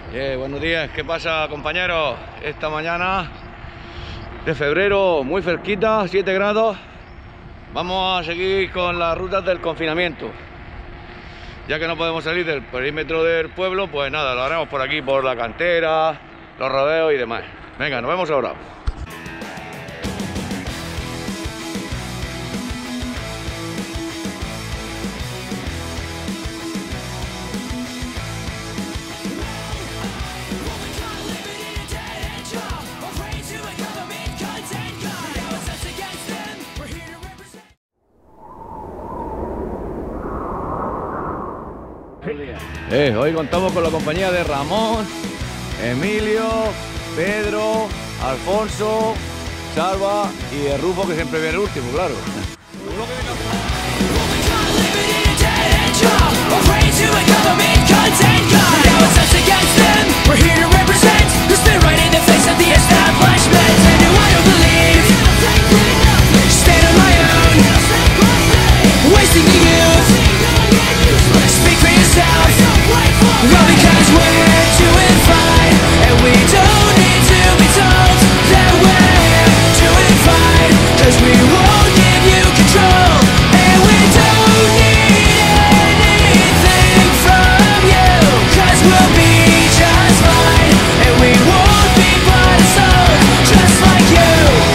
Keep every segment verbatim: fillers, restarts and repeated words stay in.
Yeah, buenos días, ¿qué pasa, compañeros? Esta mañana de febrero, muy cerquita, siete grados. Vamos a seguir con las rutas del confinamiento. Ya que no podemos salir del perímetro del pueblo, pues nada, lo haremos por aquí, por la cantera, los rodeos y demás. Venga, nos vemos ahora. Eh, hoy contamos con la compañía de Ramón, Emilio, Pedro, Alfonso, Salva y el Rufo, que siempre viene el último, claro. Well, because we're doing fine, and we don't need to be told that we're doing fine, cause we won't give you control, and we don't need anything from you, cause we'll be just fine, and we won't be bought and sold, just like you.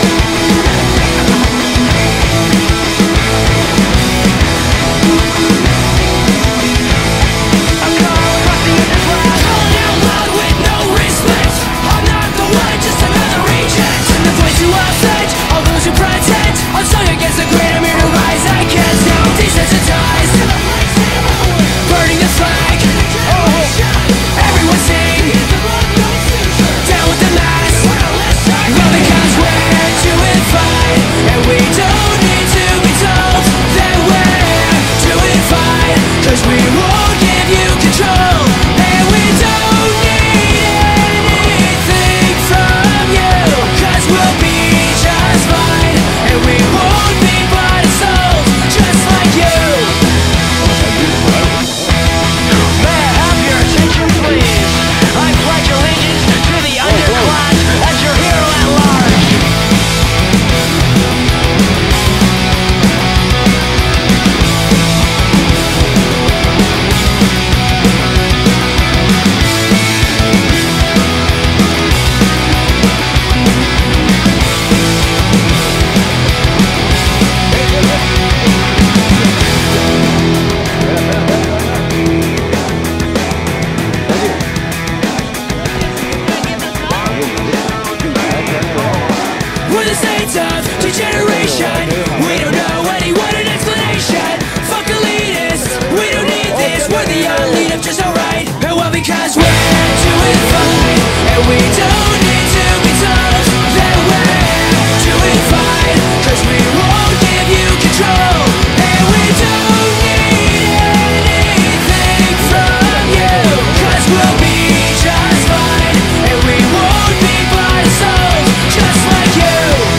Because we're doing fine, and we don't need to be told that we're doing fine, cause we won't give you control, and we don't need anything from you, cause we'll be just fine, and we won't be bought and sold, just like you.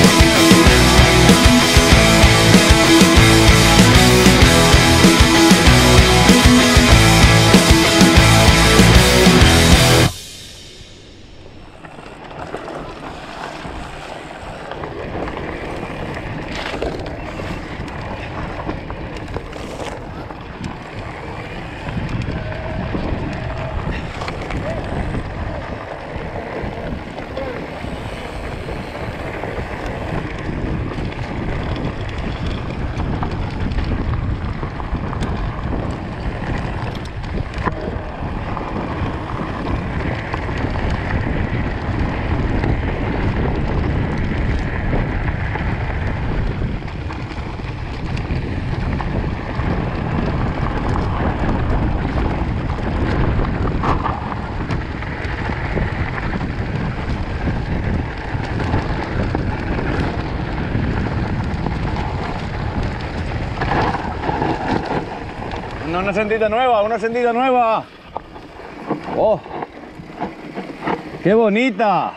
Una sendita nueva, una sendita nueva. ¡Oh! ¡Qué bonita!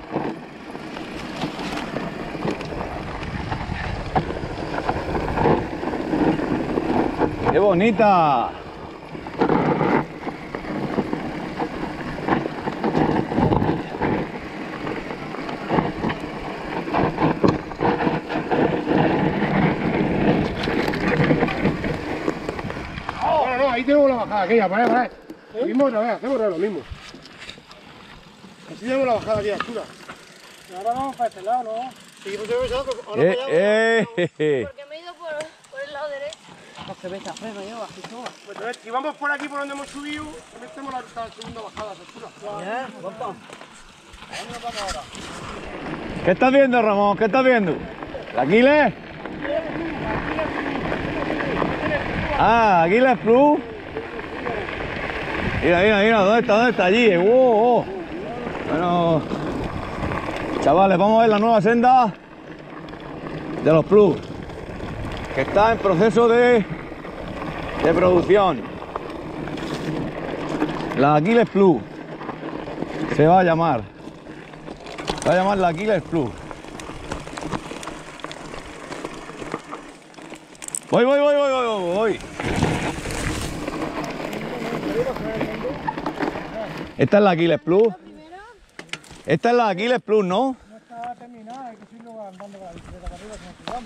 ¡Qué bonita! aquella, para allá, para allá. Lo mismo otra vez, hacemos lo mismo. Así tenemos la bajada aquí a altura. Y ahora vamos para este lado, ¿no? Sí, pues yo me salgo, ahora Eh, para allá. eh, jeje. Porque me he ido por, por el lado derecho. Se ve esta freno yo, aquí todo. Pues entonces, si vamos por aquí por donde hemos subido, metemos la, la segunda bajada a esa altura. Ya, vamos. ¿Qué estás viendo, Ramón? ¿Qué estás viendo? ¿La Aquiles? Ah, Aquiles Plus. Mira, mira, mira, ¿dónde está? ¿Dónde está? Allí. ¡Oh, oh! Bueno, chavales, vamos a ver la nueva senda de los Plus, que está en proceso de, de producción. La Aquiles Plus se va a llamar. Se va a llamar la Aquiles Plus. Voy, voy, voy, voy, voy, voy. Esta es la Aquiles Plus. Esta es la Aquiles Plus, ¿no? No está terminada, hay que seguirlo andando con la bicicleta para arriba si nos tiramos.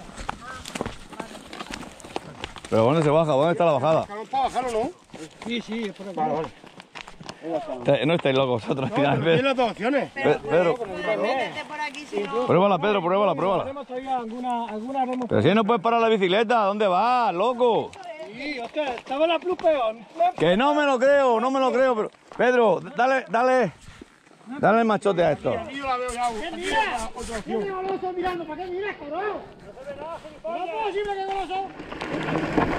Pero ¿dónde se baja? ¿Dónde está la bajada? ¿Para bajarlo no? Sí, sí, es por aquí. Vale, vale. Te- No estáis locos vosotros. No, tirad, pero tiene las dos opciones. Pe- Pedro, Métete por aquí si no. pruébala, Pedro, pruébala, pruébala. Tenemos todavía alguna, alguna remo. Pero si no puedes parar la bicicleta, ¿dónde vas, loco? Sí, hostia, estaba la plus peor. Que no me lo creo, no me lo creo, pero... Pedro, dale, dale, dale el machote a esto. Aquí yo la veo ya. ¿Qué miras? Otra opción. ¿Qué no lo estoy mirando? ¿Para qué miras, cabrón? No se ve nada, gilipollas. No es posible que no lo son.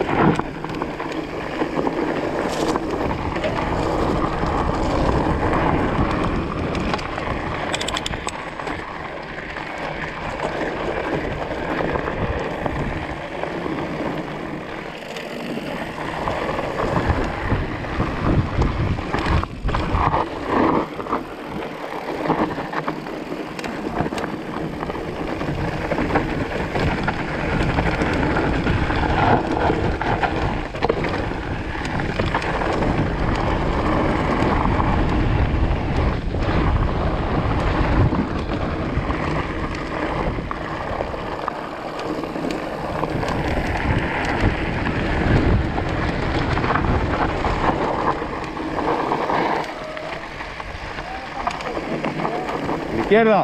Izquierda.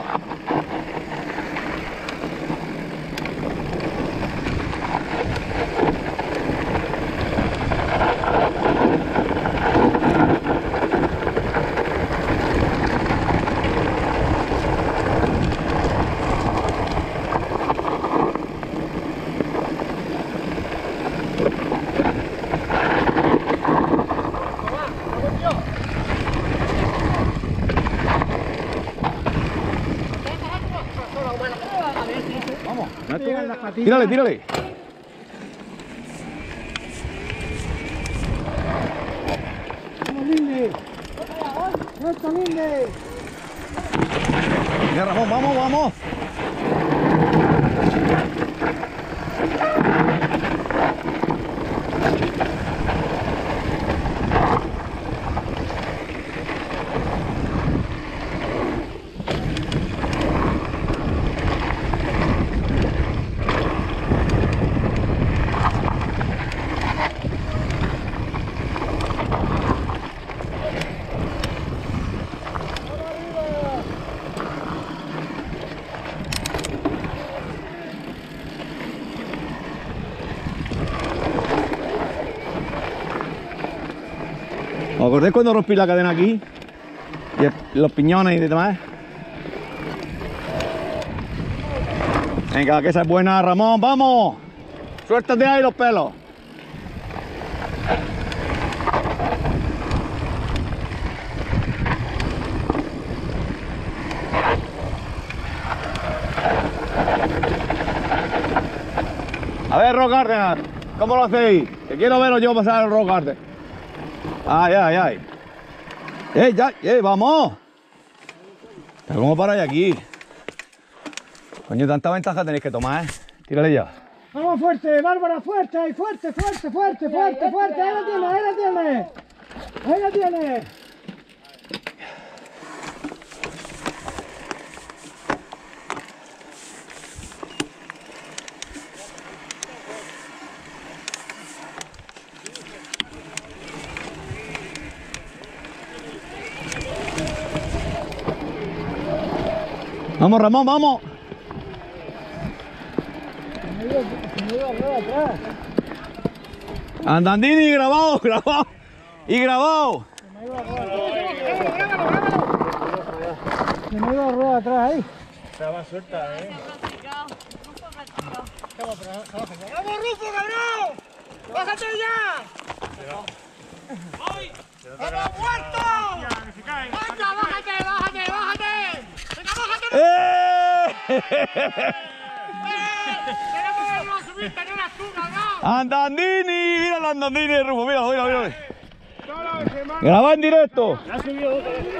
Vamos. Tírale, tírale. ¡Vamos, Lindy! ¡Esto, Lindy! Mira, Ramón, vamos, vamos. ¿Os acordáis cuando rompí la cadena aquí? Y el- los piñones y demás. Venga, que esa es buena, Ramón, vamos. Suéltate ahí los pelos. A ver, Rock Garden, ¿cómo lo hacéis? Que quiero veros yo pasar el Rock Garden. Ay, ay, ay. ¡Eh, ya! ¡Eh, vamos! Pero ¿cómo paráis aquí? Coño, tanta ventaja tenéis que tomar, ¿eh? Tírale ya. ¡Vamos fuerte, Bárbara! ¡Fuerte! ¡Fuerte, fuerte, fuerte, fuerte, fuerte! ¡Ahí la tiene, ahí la tiene! ¡Ahí la tiene! Vamos, Ramón, vamos. Andandini, grabado, grabado. Y grabado. Se me iba a rueda atrás ahí. Estaba suelta, eh. ¡Vamos, Rufo, cabrón! ¡Bájate ya! ¡Vamos, muerto! ¡Venga, bájate, bájate, bájate! ¡Venga, bájate! ¡Eh! ¡Queremos verlo subir, tener las tú, cabrón! Andandini, mira el Andandini de Rufo, mira, mira, mira. Graba en directo. Ya ha subido otra vez.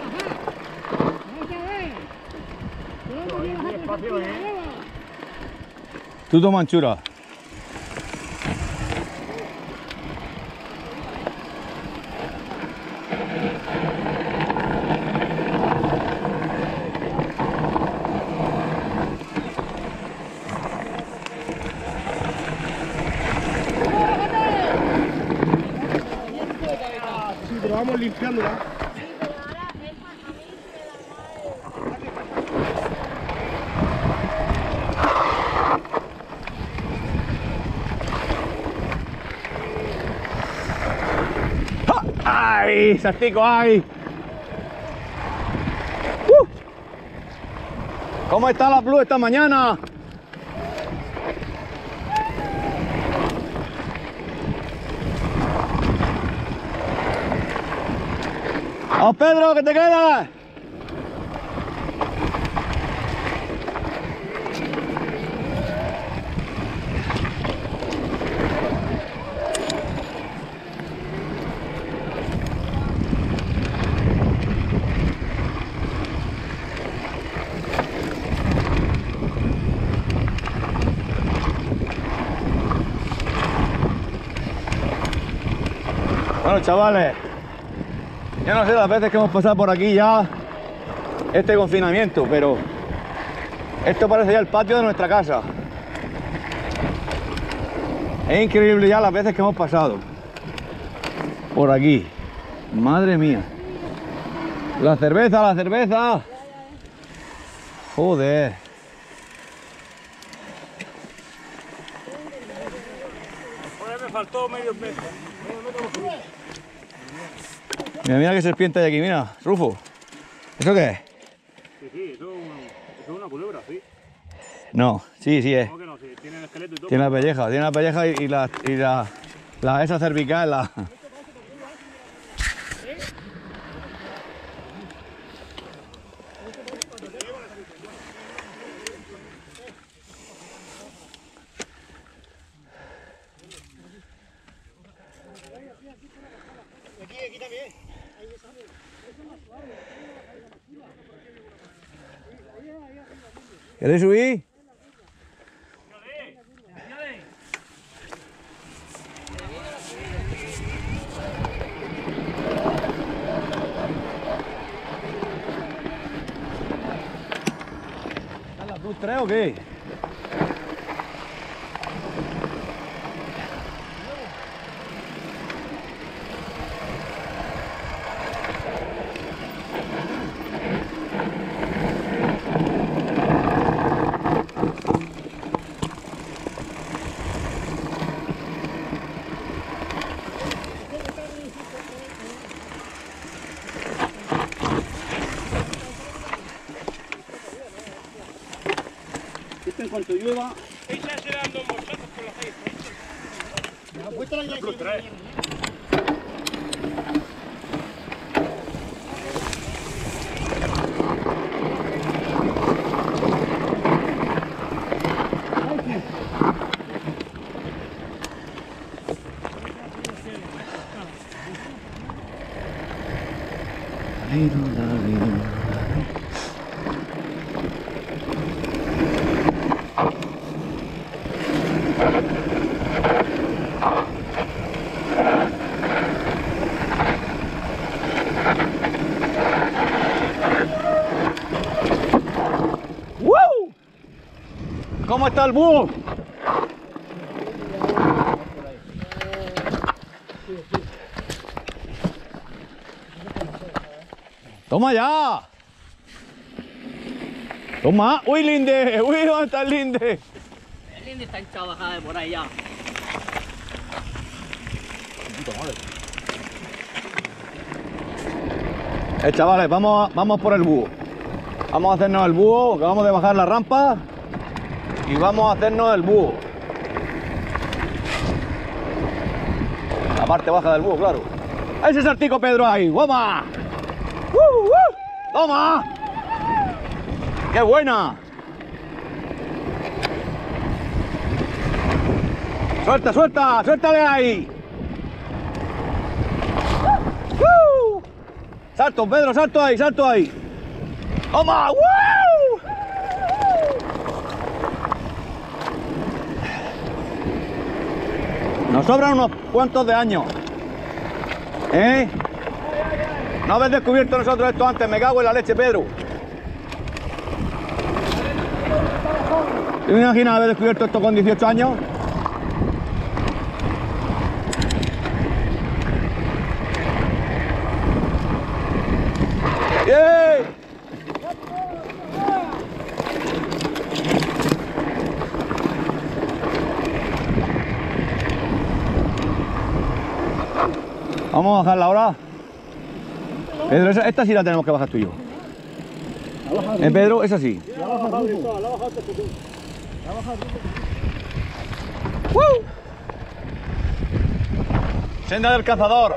Hay espacio, eh. Tú toma anchura. Sí, pero vamos limpiándola. ¡Ay! ¡Saltico, ay! ¡Uh! ¿Cómo está la Blue esta mañana? ¡Vamos, Pedro, que te quedas! Bueno, chavales, yo no sé las veces que hemos pasado por aquí ya este confinamiento, pero esto parece ya el patio de nuestra casa. Es increíble ya las veces que hemos pasado por aquí. Madre mía. La cerveza, la cerveza. Joder. Joder, me faltó medio metro. Mira, mira qué serpiente hay aquí, mira, Rufo. ¿Eso qué es? Sí, sí, eso es, un, eso es una culebra, sí. No, sí, sí es. ¿Cómo que no? Sí, tiene el esqueleto y todo. Tiene la pelleja, tiene la pelleja y, y la, y la, la esa cervical, la... Aquí, aquí también. ¿Queréis subir? ¿Están las Plus tres o qué? Esto en cuanto llueva, La puesta la ya Plus tres. ¡Woo! ¿Cómo está el búho? Toma ya. Toma. Uy, Linde. Uy, ¿dónde está el Linde? El Linde está hinchado bajada de por ahí ya. Eh, chavales, vamos, vamos por el búho. Vamos a hacernos el búho. Acabamos de bajar la rampa. Y vamos a hacernos el búho. La parte baja del búho, claro. Ese saltico Pedro ahí. ¡Toma! ¡Uh, uh! ¡Toma! ¡Qué buena! ¡Suelta, suelta! ¡Suéltale ahí! ¡Uh! ¡Salto, Pedro! ¡Salto ahí! ¡Salto ahí! ¡Toma! ¡Uh! Nos sobran unos cuantos de años. ¿Eh? No habéis descubierto nosotros esto antes. Me cago en la leche, Pedro. ¿Te imaginas haber descubierto esto con dieciocho años? ¡Yeah! Vamos a bajarla ahora. Pedro, esa, esta sí la tenemos que bajar tú y yo. ¿Eh, Pedro? Esa sí. ¡Uh! Senda del cazador.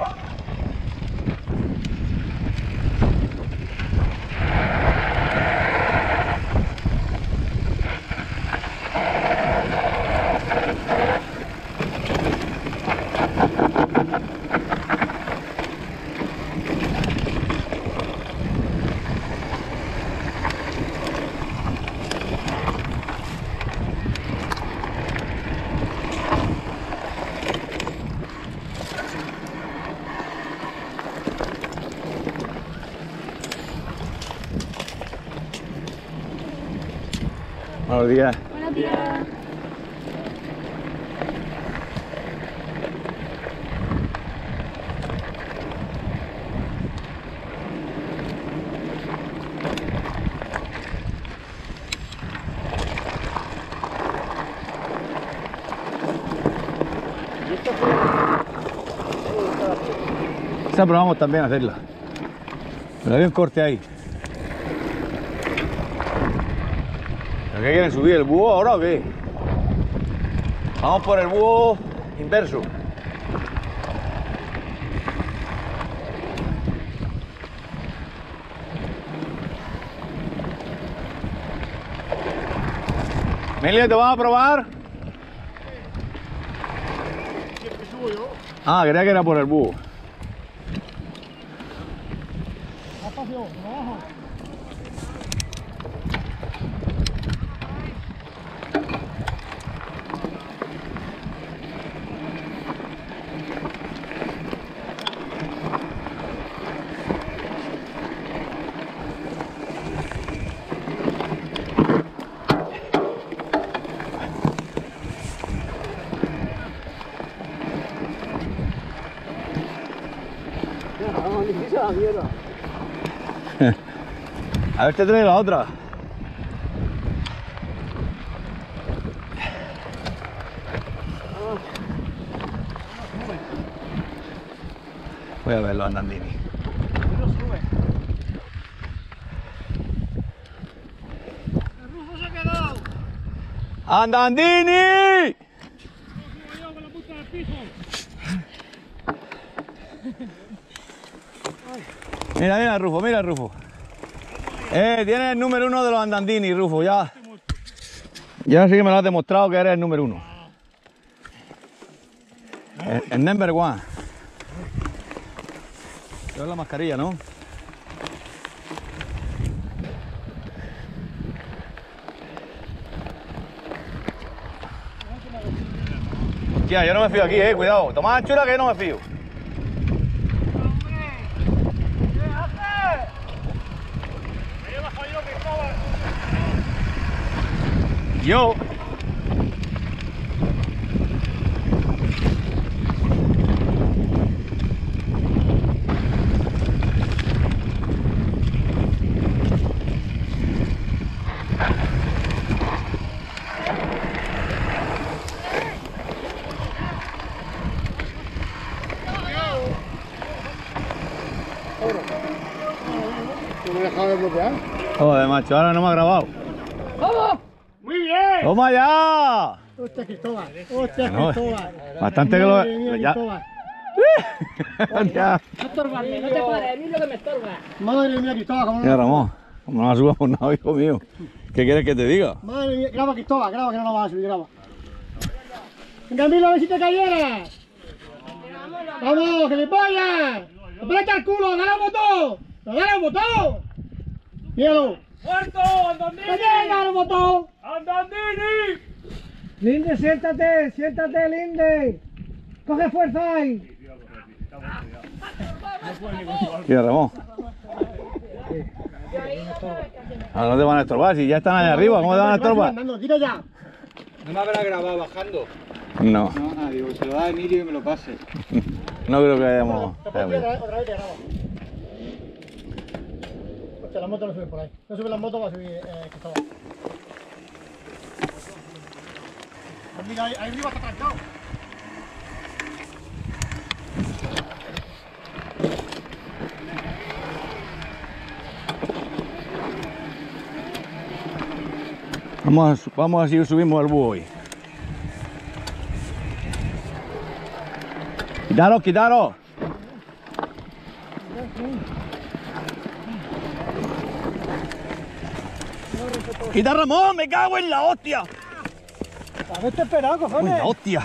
Buenos días. Buenos días. Esa probamos también a hacerla. Pero había un corte ahí. ¿Pero qué quieren subir? ¿El búho ahora o qué? Vamos por el búho inverso. Emilia, ¿te vas a probar? Siempre subo yo. Ah, creía que era por el búho. Despacio, por abajo. A ver, te trae la otra. Voy a ver los andandini. El Rufo se ha quedado. ¡Andandini! Subo yo con la punta del piso. Mira, mira, Rufo, mira, Rufo. Eh, tienes el número uno de los andandini, Rufo, ya. Ya sí que me lo has demostrado que eres el número uno. El, el number one. Lleva la mascarilla, ¿no? Hostia, yo no me fío aquí, eh, cuidado. Toma anchura que yo no me fío. Yo. No me he dejado de bloquear. Joder, macho, ahora no me ha grabado. ¡Vamos! ¡Muy bien! ¡Toma ya! ¡Hostia, Cristóbal! ¡Hostia, No, Cristóbal! bastante que lo... Madre mía, Ya. Cristóbal. Ya. No estorbarme, no te pares, a mí es lo que me estorba. Madre mía, Cristóbal, ¿cómo Mira, no? Ramón, como no la subas por nada, hijo mío. ¿Qué quieres que te diga? Madre mía, graba, Cristóbal, graba, que no lo vas a subir, graba. Venga, Milo, a ver si te cayeras. ¡Vamos, que me vaya! ¡Aprieta el culo, dale al botón! ¡Dale al botón! ¡Míralo! ¡Muerto! ¡Andandini! ¡Dale al botón! ¡Andandini! Linde, siéntate, siéntate, Linde. Coge fuerza ahí. Mira, Ramón. Ahora no te van a estorbar, si ya están allá arriba, ¿cómo te van a estorbar? Andando, tira ya. No me habrá grabado bajando. No, No, ah, digo, se lo da a Emilio y me lo pase. no creo que hayamos... Otra vez, otra vez te grabo. Hostia, la moto no sube por ahí. No sube la moto, va a subir eh, Cristóbal. Pues mira, ahí, ahí arriba está trancado. Vamos a, vamos a ver si subimos al búho hoy. Quitaros, quitaros. Quita, Ramón, me cago en la hostia. Haberte esperado, En cojones. la hostia.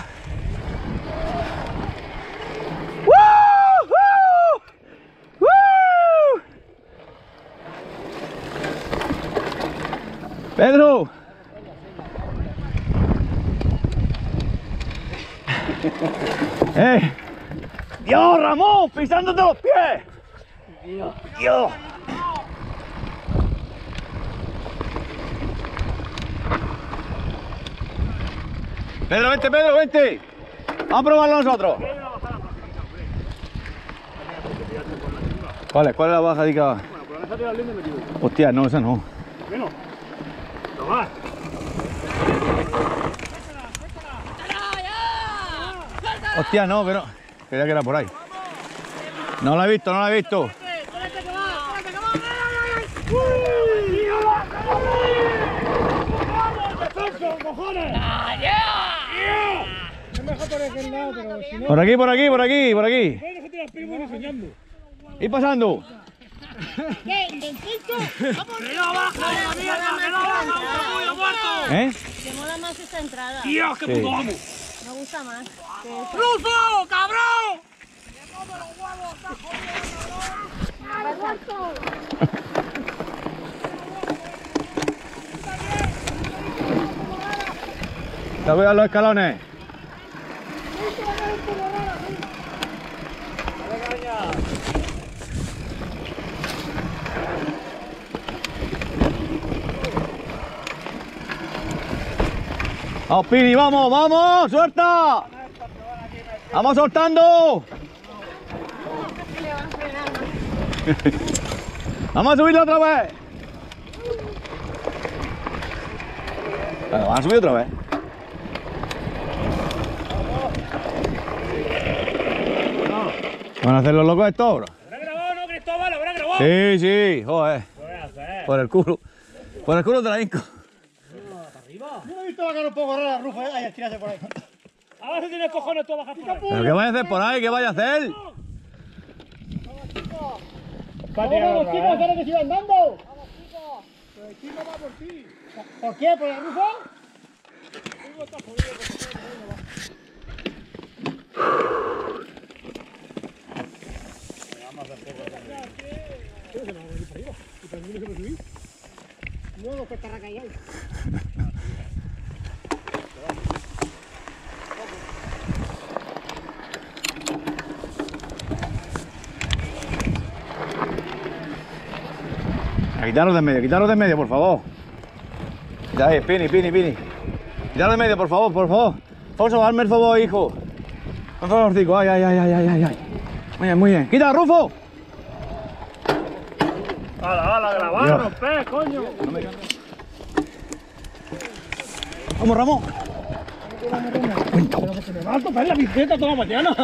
¡Woo! ¡Woo! ¡Woo! Pedro. ¡Eh! ¡Dios, Ramón! ¡Pisándote los pies! ¡Dios! Pedro, vente, Pedro, vente. Vamos a probarlo nosotros. ¿Cuál es? ¿Cuál es la bajadica? Bueno, pero esa tira linda me metido. Hostia, no, esa no. Menos. Tomás. Hostia, no, pero... Creía que era por ahí. No la he visto, no la he visto. Por aquí, por aquí, por aquí, por aquí. Ir pasando. ¿Qué? ¿Intentito? ¿Eh? Me mola más esta entrada. ¡Dios, qué Sí. puto amo! Me gusta más. que esta. ¡Rufo, cabrón! Te voy a dar los escalones. Vamos, Pini, vamos, vamos, suelta. Vamos soltando. Vamos a subirlo otra vez. Bueno, vamos a subir otra vez. ¿Van a hacer los locos estos ahora? ¿Habrá grabado, no, Cristóbal? ¿Habrá grabado? Sí, sí, joder. Lo voy a hacer. Por el culo. Por el culo te la hinco. Yo no he visto la cara un poco rara, Rufo, eh. Ahí, tirarse por ahí. Ahora si tienes cojones tú a bajar por ahí. ¿Pero qué vaya a hacer por ahí? ¿Qué vaya a hacer? Vamos, vamos, chicos, ahora que sigan andando. Vamos, chicos. Pero el chico va por ti. ¿Por qué? ¿Por el Rufo? Luego que te recaí ahí. A quitaros de en medio, quitaros de en medio, por favor. Ya ahí, Pini, Pini, Pini. Quitaros de en medio, por favor, por favor. Fonso, hazme el favor, hijo. Por favor, Cico. Ay, ay, ay, ay, ay, ay. Muy bien, muy bien. ¡Quita, Rufo! ¡Hala, hala, grabarnos, pez, coño! Vamos, Ramón. Pero que se me va a tocar la bicicleta toda la mañana.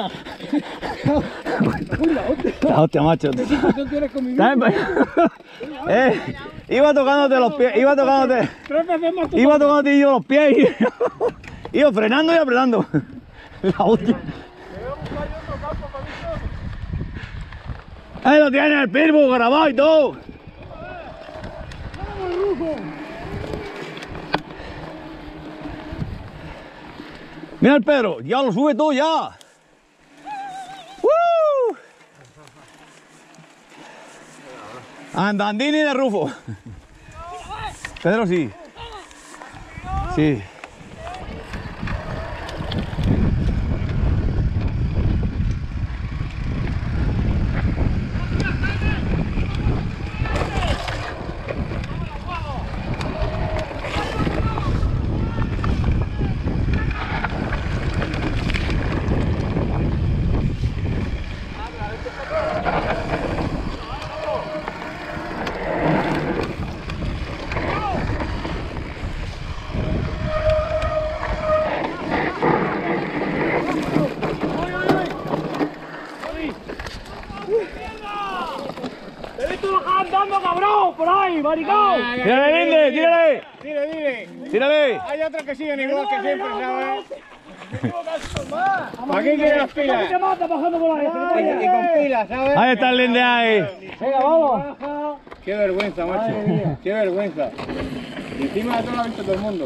La hostia, macho. ¿Qué situación tienes con mi vida? Eh, iba tocándote los pies, iba tocándote, Tres veces más tú. iba tocándote yo los pies y iba frenando y apretando. La hostia. Ahí lo tiene el Pitbull grabado y todo. Mira el Pedro, ya lo sube todo ya. ¡Woo! Andandini de Rufo. Pedro sí. Sí. ¡Te he visto bajar andando, cabrón! ¡Por ahí, maricón! ¡Tírale, Linde! ¡Tírale! Dile, dile. ¡Tírale! Hay otros que siguen igual que siempre, ¿sabes? ¿Para qué quieres las pilas? ¿Qué mata bajando por ahí? Y con pilas, ¿sabes? Ahí está el Linde ahí. Venga, vamos. Qué vergüenza, macho. Qué vergüenza. Y encima de todo lo ha visto todo el mundo.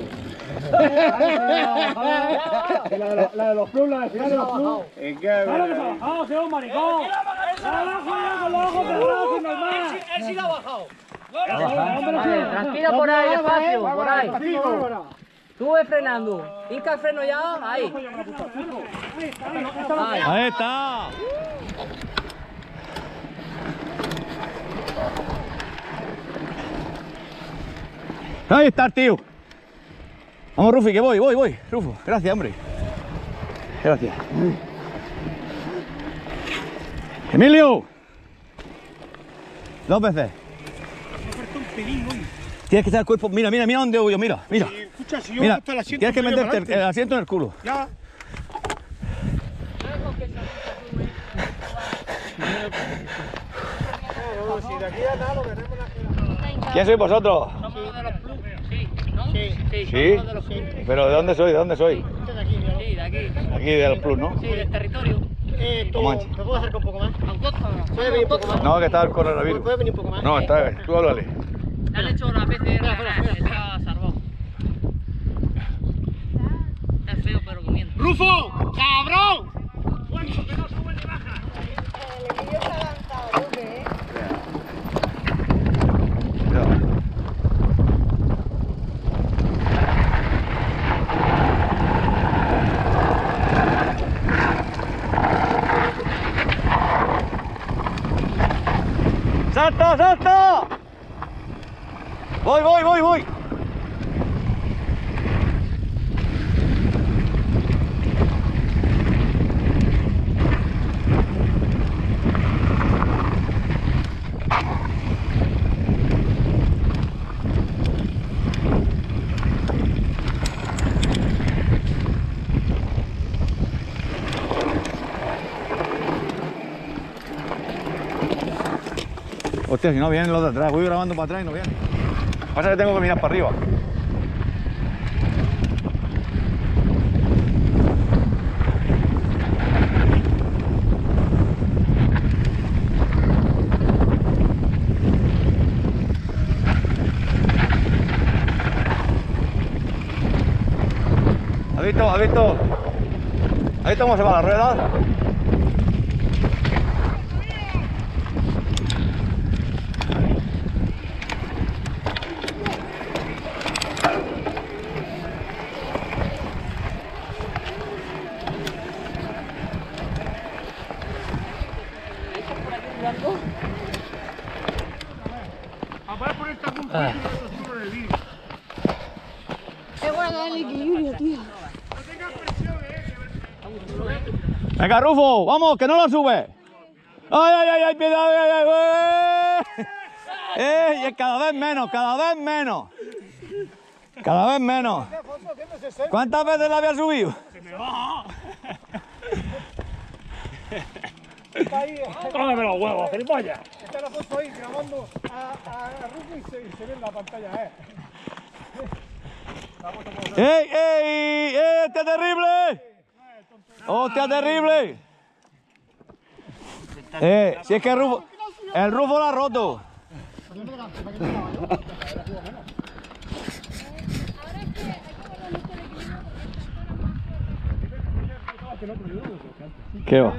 La de los plus, la de final de los plus. Es que ¡Claro que se ha bajado, señor maricón! ¡Abajo ya con los ojos cerrados, normal! Él sí lo ha bajado. Tranquilo por ahí, despacio, por ahí. Tú ves frenando. Hinca el freno ya, ahí. Ahí. Ahí está. Ahí está el tío. Vamos, Rufi, que voy, voy, voy. Rufo, gracias, hombre. Gracias. Emilio. Dos veces. Tienes que estar el cuerpo. Mira, mira, mira dónde voy yo. Mira, mira. escucha, si yo Mira, monto el asiento, tienes que me llevo meterte el, adelante. el asiento en el culo. Ya. Si de aquí a nada lo veremos la... ¿Quién sois vosotros? Somos de los plus, sí, ¿no? Sí. Sí, ¿Sí? somos de los plus. ¿Pero de dónde sois? ¿De dónde sois? Sí, de aquí. Aquí de los Plus, ¿no? Sí, del territorio. Eh, tú, Comanche. ¿me puedo acercar un poco más? Autóctono. ¿Puedes venir un poco más? No, que está el coronavirus. ¿Puedes venir un poco más? No, está bien. Tú háblale. Le han hecho la P C R, está salvado. Es feo, pero comiendo. ¡Rufo! ¡Cabrón! ¡Salta, salta! Voy, voy, voy, voy. Hostia, si no vienen los de atrás, voy grabando para atrás y no vienen. Pasa que tengo que mirar para arriba. ¿Has visto? ¿Has visto? ¿Has visto cómo se va la rueda? He guardado el equilibrio, tío. Venga, Rufo, vamos, que no lo sube. Ay, ay, ay, ay, piedad, ay, ay, ay. Eh, y cada vez menos, cada vez menos. Cada vez menos. ¿Cuántas veces la había subido? Cómeme los huevos, gilipollas. Está la foto ahí grabando a, a, a Rufo y se, y se ve en la pantalla, eh. ¡Ey, ey! ¡Eh, ¡hostia terrible! ¡Hostia terrible! Eh, si es que el Rufo, el Rufo la ha roto. ¿Qué va?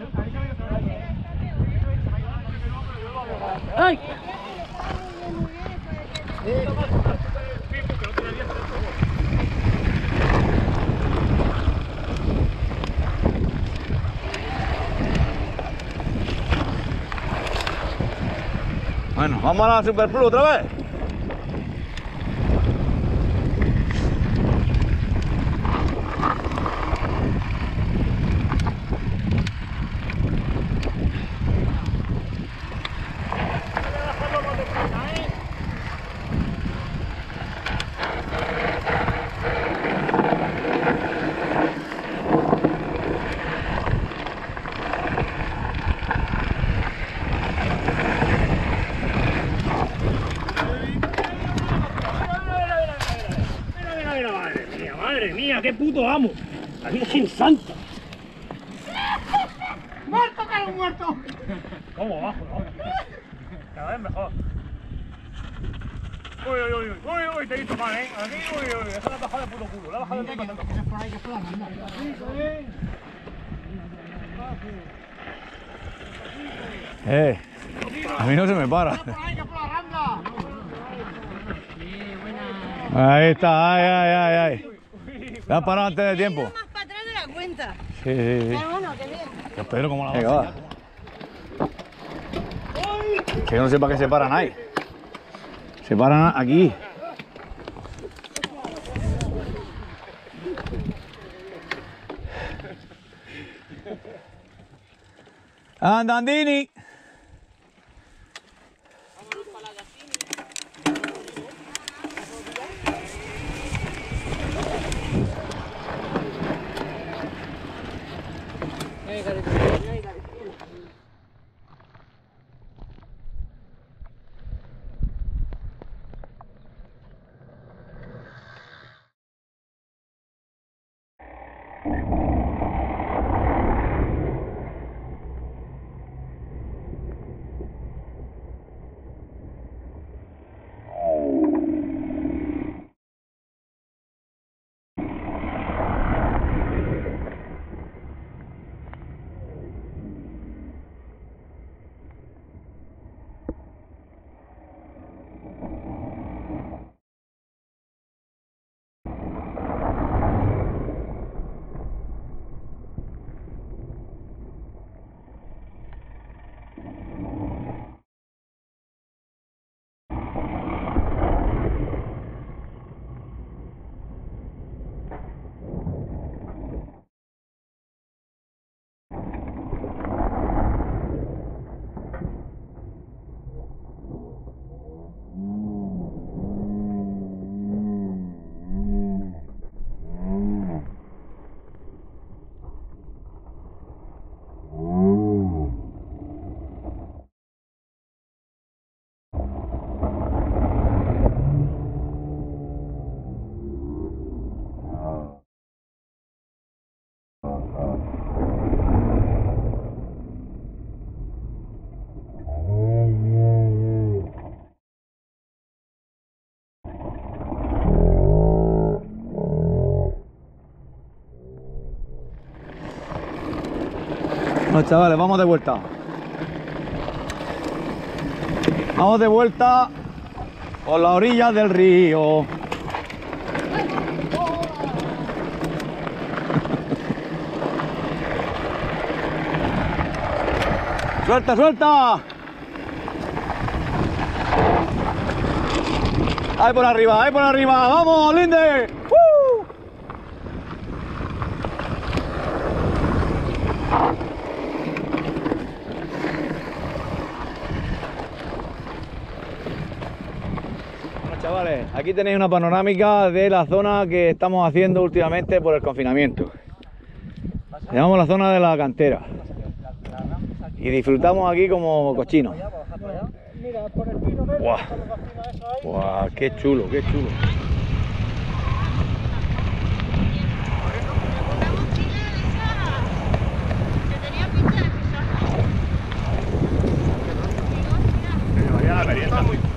¡Ay! Bueno, vamos a la Super Plus otra vez. Madre mía, qué puto amo. La Virgen Santa. ¡Muerto, Carlos, muerto! ¿Cómo bajo? Cada vez mejor. Uy, uy, uy, uy, uy, te he visto mal, ¿eh? Aquí, uy, uy, esa la ha bajado de puto culo, la ha bajado de puto culo. Que es por ahí, que es por la banda. Eh, a mí no se me para. Por ahí, que es por la rambla. Ahí está, ay, ay, ay, ay. ¿Te has parado antes de tiempo? Más para atrás de la cuenta. Sí, sí, sí. Pero bueno, qué bien. Yo espero como la Venga, va. Que yo no sé para qué se paran ahí. Se paran aquí. Andandini. Bueno, chavales, vamos de vuelta. Vamos de vuelta por la orilla del río. ¡Suelta, suelta! ¡Ahí por arriba, ahí por arriba! ¡Vamos, Linde! ¡Uh! Chavales, aquí tenéis una panorámica de la zona que estamos haciendo últimamente por el confinamiento. Llamamos la zona de la cantera. Y disfrutamos aquí como cochinos. ¡Guau! ¡Guau! ¡Qué chulo, qué chulo! Ya, la merienda muy...